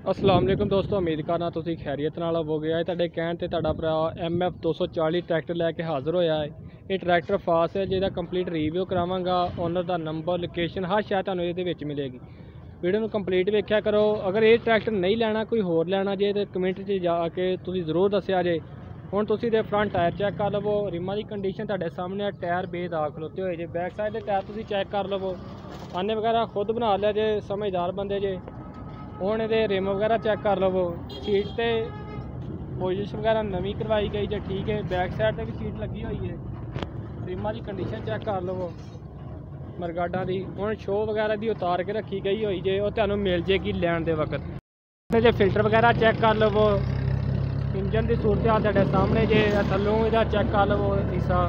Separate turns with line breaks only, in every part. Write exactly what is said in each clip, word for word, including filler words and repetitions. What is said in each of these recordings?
अस्सलाम वालेकुम दोस्तों, उम्मीद करना तुसीं खैरियत नाल होवोगे। अज तुहाडे कहण ते तुहाडा भरा एम एफ दो सौ चाली ट्रैक्टर लैके हाज़र होया है। ये ट्रैक्टर फास है जिहदा कंप्लीट रिव्यू करावांगा। ओनर दा नंबर, लोकेशन हर शै तुहानूं इहदे विच मिलेगी। वीडियो नूं कंप्लीट वेख्या करो। अगर ये ट्रैक्टर नहीं लैना, कोई होर लैना जे तो कमेंट च जाके तुसीं ज़रूर दस्सिया जे। हुण तुसीं दे फ्रंट टायर चैक कर लवो। रिमां दी कंडीशन तुहाडे सामने, टायर बेदाग खलोते होए जे। बैक साइड दे टायर तुसीं चैक कर लवो। आने वगैरह खुद बना लिया जे, समझदार बंदे जे। हुण इहदे रिम वगैरह चेक कर लवो। सीट ते पोजिशन वगैरह नवीं करवाई गई जे, ठीक है। बैक साइड ते भी सीट लगी हुई है। रिमां दी कंडीशन चेक कर लवो मरगाडा दी। हुण शो वगैरह दी उतार के रखी गई हुई जे, वो तुहानूं मिल जेगी लैण दे वक्त। इहदे फिल्टर वगैरह चेक कर लवो। इंजन की सूरत हाल तुहाडे सामने जे। थल्लों इहदा चेक कर लवो हिस्सा।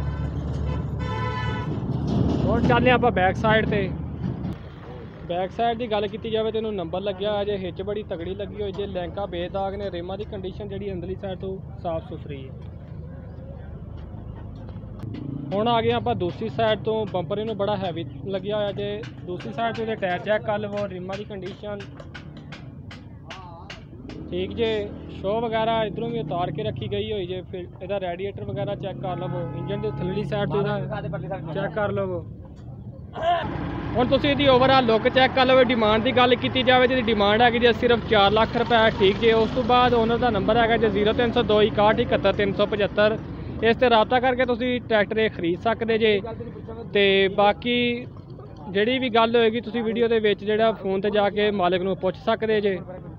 हुण चलने आपां बैक साइड ते। बैक साइड की गल की जाए तो इन्हूं नंबर लग्या अजे, हिच बड़ी तगड़ी लगी हुई जे। लैंका बेदाग ने। रिमां की कंडीशन जी अंदरली साइड तो साफ सुथरी है। हुण आ गए आपां दूसरी साइड तो। बंपर इन्हूं बड़ा हैवी लग्या होया जे। दूसरी साइड तो टायर चेक कर लवो। रिमां की कंडीशन ठीक जे। शो वगैरह इधरों भी उतार के रखी गई हुई जे। फिर इहदा रेडिएटर वगैरह चेक कर लवो। इंजन की थल्लड़ी साइड तो चेक कर लवो। हुण तुसीं इहदी ओवरऑल लुक चेक कर लवो। डिमांड की गल की जाए तो डिमांड है जी सिर्फ चार लाख रुपये, ठीक जे। उस तो बाद ओनर का नंबर है जी जीरो तीन सौ दो इकाहठ इकहत्तर तीन सौ पचहत्तर। इस ते रबता करके तुसीं ट्रैक्टर खरीद सकते जे। ते बाकी जिहड़ी भी गल होएगी तुसीं वीडियो दे विच जिहड़ा फोन ते जाके मालिक नूं पुछ सकते जे।